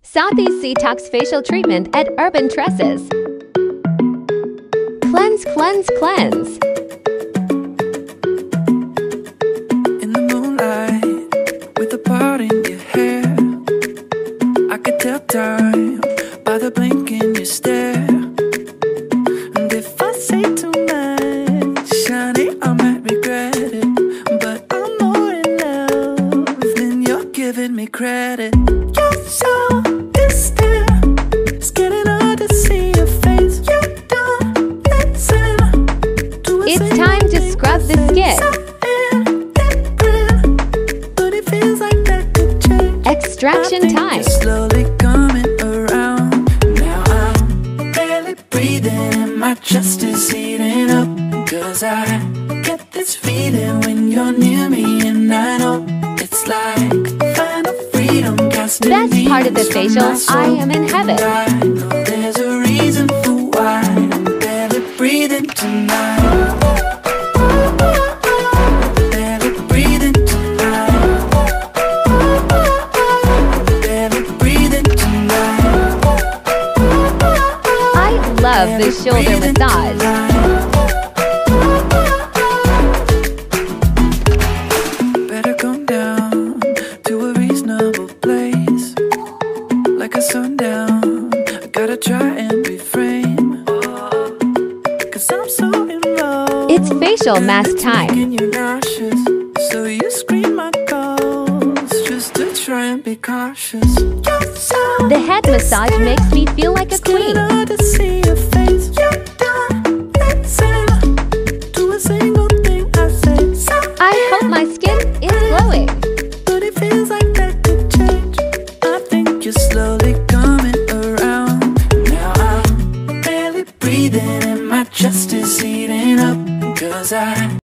Southeast C Tox facial treatment at Urban Tresses. Cleanse, cleanse, cleanse. In the moonlight, with a part in your hair, I could tell time by the blink in your stare. And if I say too much, shawty, I might regret it. But I'm more in love than you're giving me credit. You're so distant, it's getting hard to see your face. You don't listen to a It's time to scrub the skin. But it feels like that could change. Extraction time. Slowly coming around. Now I'm barely breathing and my chest is heating up. Cause I get this feeling when you're near me, and I know it's like final freedom. Best part of the facial, I am in heaven. I know there's a reason for why I'm barely breathing tonight. Barely breathing tonight. Barely breathing tonight. I love the shoulder massage. Better come down to a reasonable place, like a sundown. I gotta try and refrain, cause I'm so involved. It's facial mask time. Making you nauseous, so you scream my calls just to try and be cautious. You're so The head massage makes me feel like a queen. hard to see your face. You don't listen to a single thing I say. So I hope my skin is glowing. but it feels like that could change. I think you're slowly coming around. Now I'm barely breathing and my chest is heating up. Cause I